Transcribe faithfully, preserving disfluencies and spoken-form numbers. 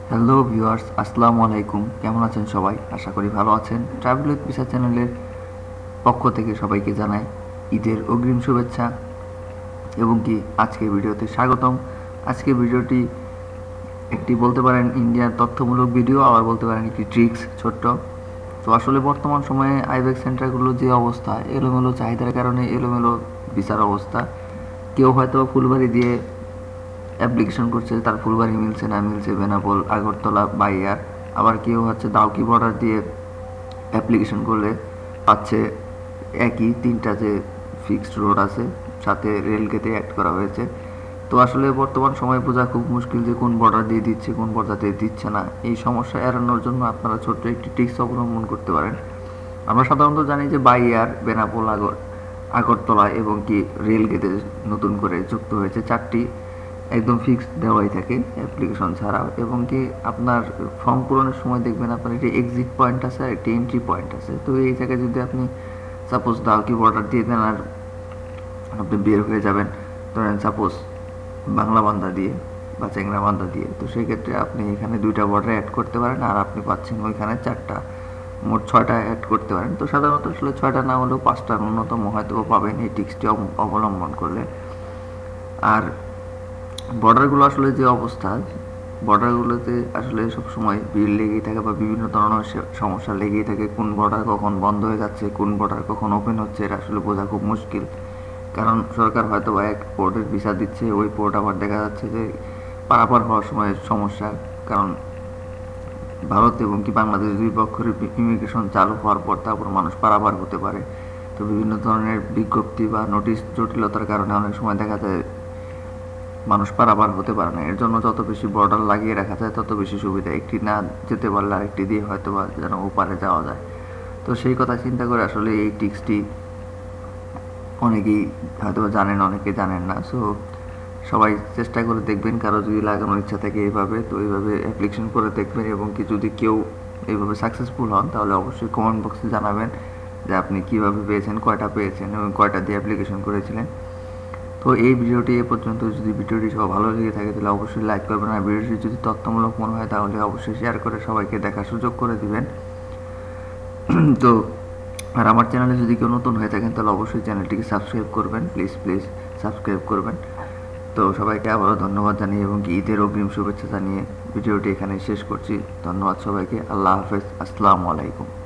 Hello viewers, আসসালামু আলাইকুম। কেমন আছেন সবাই? আশা করি ভালো আছেন। ট্রাভেল উইথ ভিসা চ্যানেলের পক্ষ থেকে সবাইকে জানাই ঈদের অগ্রিম শুভেচ্ছা এবং কি আজকের ভিডিওতে স্বাগতম। আজকের ভিডিওটি একটি বলতে পারেন ইন্ডিয়ার তথ্যমূলক ভিডিও, আবার বলতে পারেন একটি ট্রিক্স ছোট্ট। তো আসলে বর্তমান সময়ে আইব্যাক সেন্টারগুলোর যে অবস্থা, এলোমেলো চাহিদার কারণে এলোমেলো ভিসার অবস্থা। কেউ হয়তো ফুলবাড়ি দিয়ে অ্যাপ্লিকেশন করছে, তার ফুলবাড়ি মিলছে না মিলছে বেনাপোল, আগরতলা, বাইয়ার। আবার কেউ হচ্ছে দাউকি বর্ডার দিয়ে অ্যাপ্লিকেশন করলে পাচ্ছে একই তিনটা যে ফিক্সড রোড আছে, সাথে রেলগেটে অ্যাড করা হয়েছে। তো আসলে বর্তমান সময়ে বোঝা খুব মুশকিল যে কোন বর্ডার দিয়ে দিচ্ছে, কোন বর্ডার দিয়ে দিচ্ছে না। এই সমস্যা এড়ানোর জন্য আপনারা ছোট্ট একটি টিক্স অবলম্বন করতে পারেন। আমরা সাধারণত জানি যে বাইয়ার, বেনাপোল, আগর আগরতলা এবং কি রেলগেটে নতুন করে যুক্ত হয়েছে চারটি একদম ফিক্সড দেওয়াই থাকে অ্যাপ্লিকেশন ছাড়াও। এবং কি আপনার ফর্ম পূরণের সময় দেখবেন আপনার একটি এক্সিট পয়েন্ট আছে আর একটি এন্ট্রি পয়েন্ট আছে। তো এই জায়গায় যদি আপনি সাপোজ দাউকি বর্ডার দিয়ে দেন আর আপনি বের হয়ে যাবেন ধরেন সাপোজ বাংলা বান্দা দিয়ে বা চেংরা বান্দা দিয়ে, তো সেই ক্ষেত্রে আপনি এখানে দুইটা বর্ডার অ্যাড করতে পারেন আর আপনি পাচ্ছেন ওইখানে চারটা, মোট ছয়টা অ্যাড করতে পারেন। তো সাধারণত আসলে ছয়টা না হলেও পাঁচটা ন্যূনতম হয়তো পাবেন এই টিক্সটি অবলম্বন করলে। আর বর্ডারগুলো আসলে যে অবস্থা, বর্ডারগুলোতে আসলে সবসময় ভিড় লেগেই থাকে বা বিভিন্ন ধরনের সমস্যা লেগেই থাকে। কোন বর্ডার কখন বন্ধ হয়ে যাচ্ছে, কোন বর্ডার কখন ওপেন হচ্ছে, এটা আসলে বোঝা খুব মুশকিল। কারণ সরকার হয়তো বা এক পোর্টের ভিসা দিচ্ছে, ওই পোর্ট আবার দেখা যাচ্ছে যে পারাপার হওয়ার সময় সমস্যা। কারণ ভারত এবং কি বাংলাদেশ দুই পক্ষের ইমিগ্রেশন চালু হওয়ার পর তারপর মানুষ পারাপার হতে পারে। তো বিভিন্ন ধরনের বিজ্ঞপ্তি বা নোটিশ জটিলতার কারণে অনেক সময় দেখা যায় মানুষ পারাপার হতে পারে না। এর জন্য যত বেশি বর্ডার লাগিয়ে রাখা যায় তত বেশি সুবিধা। একটি না যেতে পারলে আরেকটি দিয়ে হয়তো বা যেন ওপারে যাওয়া যায়। তো সেই কথা চিন্তা করে আসলে এই টিক্সটি অনেকেই হয়তো জানেন, অনেকে জানেন না। সো সবাই চেষ্টা করে দেখবেন, কারো যদি লাগানোর ইচ্ছা থাকে এইভাবে, তো এইভাবে অ্যাপ্লিকেশন করে দেখবেন। এবং কি যদি কেউ এইভাবে সাকসেসফুল হন তাহলে অবশ্যই কমেন্ট বক্সে জানাবেন যে আপনি কীভাবে পেয়েছেন, কয়টা পেয়েছেন এবং কয়টা দিয়ে অ্যাপ্লিকেশন করেছিলেন। তো এই ভিডিওটি এ পর্যন্ত। যদি ভিডিওটি সব ভালো লেগে থাকে তাহলে অবশ্যই লাইক করবেন, আর ভিডিওটি যদি তথ্যমূলক মনে হয় তাহলে অবশ্যই শেয়ার করে সবাইকে দেখার সুযোগ করে দিবেন। তো আর আমার চ্যানেলে যদি কেউ নতুন হয়ে থাকেন তাহলে অবশ্যই চ্যানেলটিকে সাবস্ক্রাইব করবেন, প্লিজ প্লিজ সাবস্ক্রাইব করবেন। তো সবাইকে আবারও ধন্যবাদ জানিয়ে এবং কি ঈদের অগ্রিম শুভেচ্ছা জানিয়ে ভিডিওটি এখানে শেষ করছি। ধন্যবাদ সবাইকে। আল্লাহ হাফেজ, আসসালামু আলাইকুম।